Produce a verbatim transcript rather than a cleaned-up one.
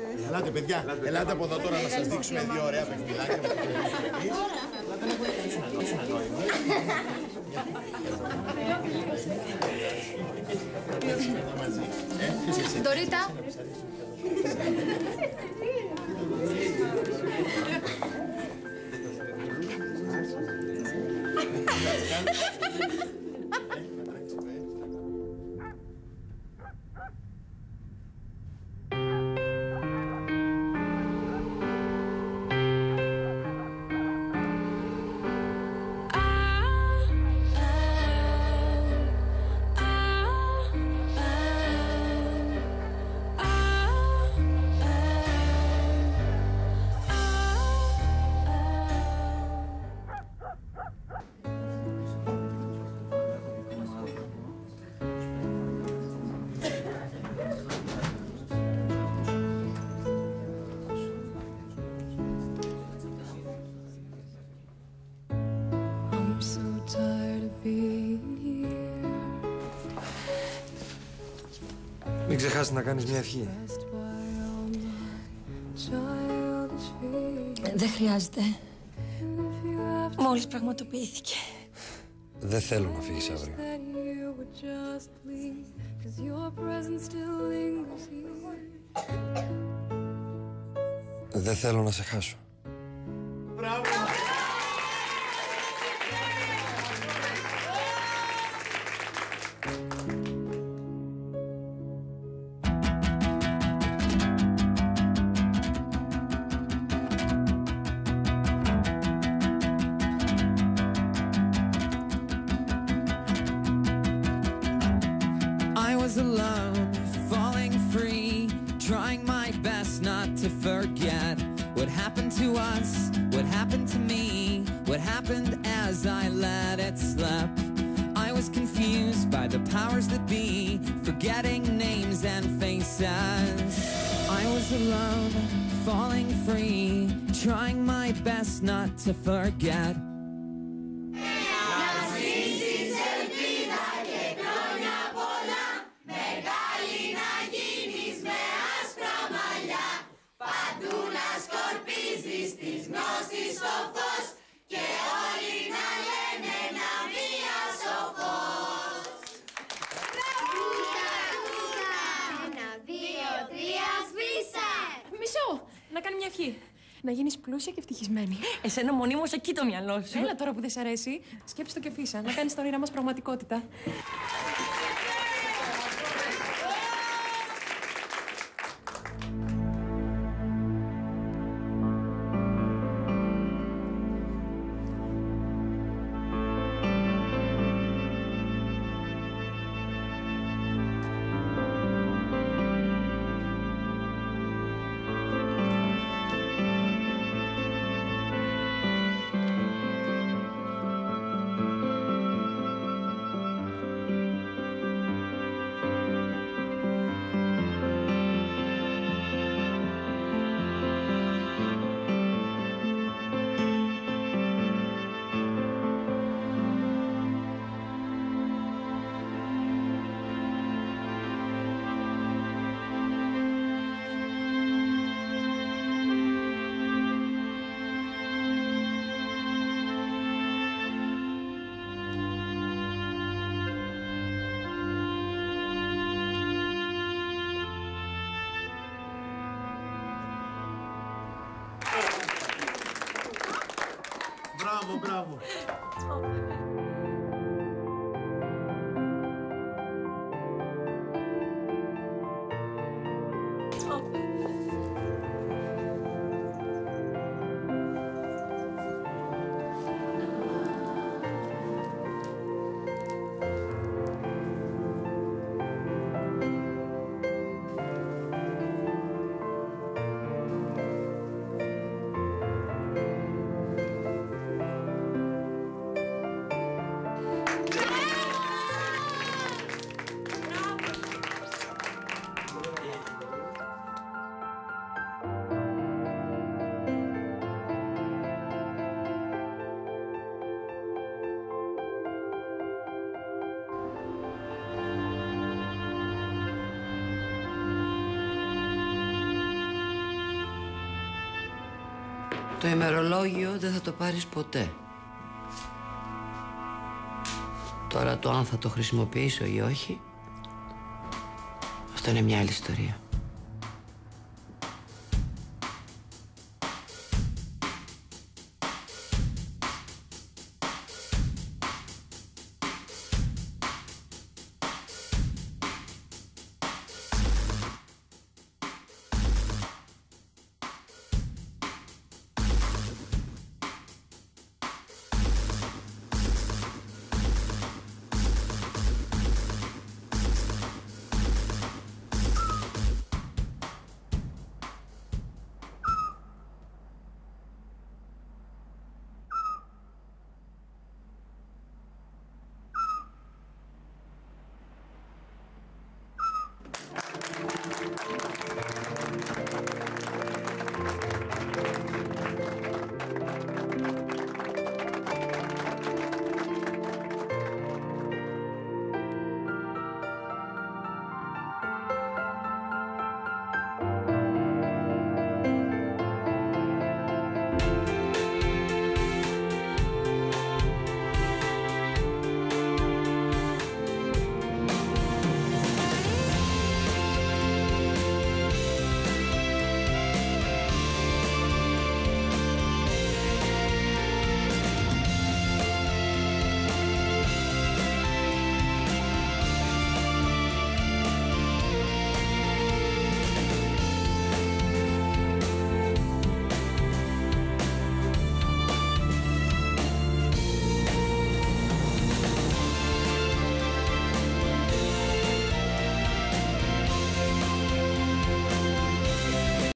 Ελάτε, παιδιά, ελάτε από εδώ τώρα να σας δείξουμε δύο ωραία παιχνιδάκια. Δωρίτα. Μην ξεχάσεις να κάνεις μια ευχή. Δεν χρειάζεται. Μόλις πραγματοποιήθηκε. Δεν θέλω να φύγεις αύριο. Δεν θέλω να σε χάσω. Μπράβο! Alone, falling free, trying my best not to forget what happened to us, what happened to me, what happened as I let it slip. I was confused by the powers that be, forgetting names and faces. I was alone, falling free, trying my best not to forget. Να κάνει μια ευχή. Να γίνεις πλούσια και ευτυχισμένη. Εσένα μονίμως εκεί το μυαλό σου. Έλα τώρα που δεν σ' αρέσει, σκέψου το και φύσα. Να κάνεις τα όνειρά μας πραγματικότητα. Μπράβο, μπράβο. Το ημερολόγιο δεν θα το πάρεις ποτέ. Τώρα το αν θα το χρησιμοποιήσω ή όχι, αυτό είναι μια άλλη ιστορία.